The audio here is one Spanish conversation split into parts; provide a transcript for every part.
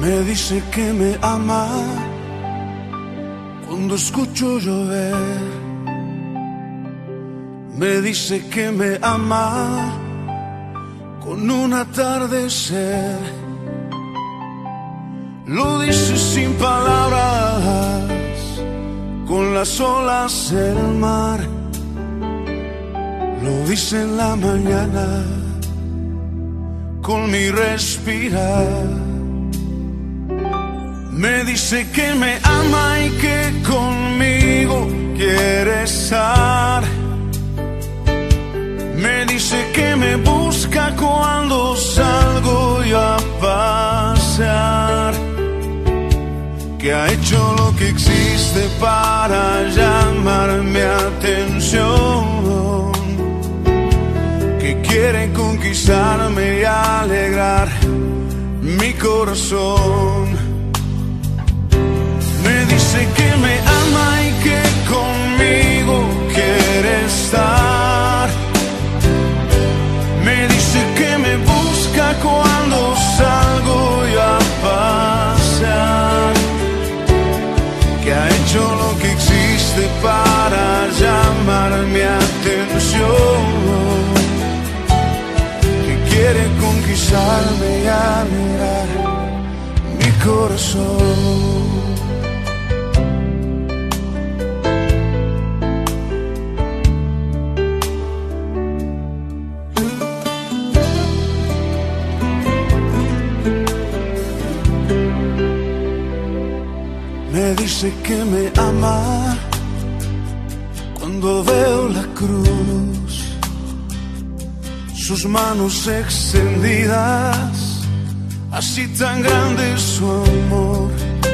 Me dice que me ama cuando escucho llover. Me dice que me ama con un atardecer. Lo dice sin palabras, con las olas del mar. Lo dice en la mañana, con mi respirar. Me dice que me ama y que conmigo quiere estar. Me dice que me busca cuando salgo yo a pasear, que ha hecho lo que existe para llamar mi atención, que quiere conquistarme y alegrar mi corazón. Me dice que me ama y que conmigo quiere estar. Me dice que me busca cuando salgo yo a pasear, que ha hecho lo que existe para llamar mi atención, que quiere conquistarme y alegrar mi corazón. Me dice que me ama cuando veo la cruz, sus manos extendidas, así tan grande es su amor.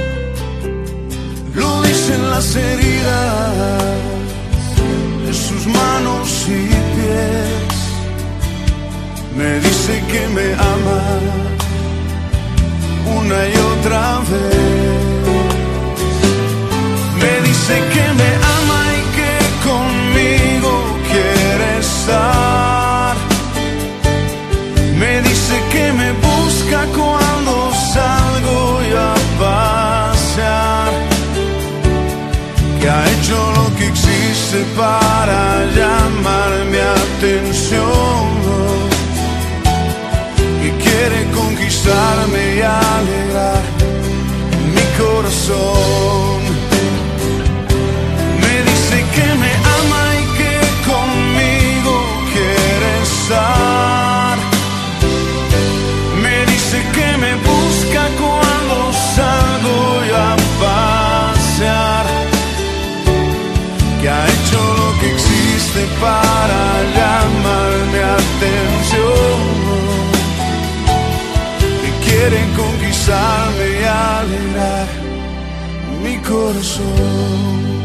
Lo dicen las heridas de sus manos y pies. Me dice que me ama una y otra vez. Me dice que me ama y que conmigo quiere estar. Me dice que me busca cuando salgo yo a pasear, que ha hecho lo que existe para llamar mi atención, que quiere conquistarme y alegrar mi corazón. Que me ama y que conmigo quiere estar. Me dice que me busca cuando salgo yo a pasear, que ha hecho lo que existe para llamar mi atención, que quiere conquistarme y alegrar mi corazón.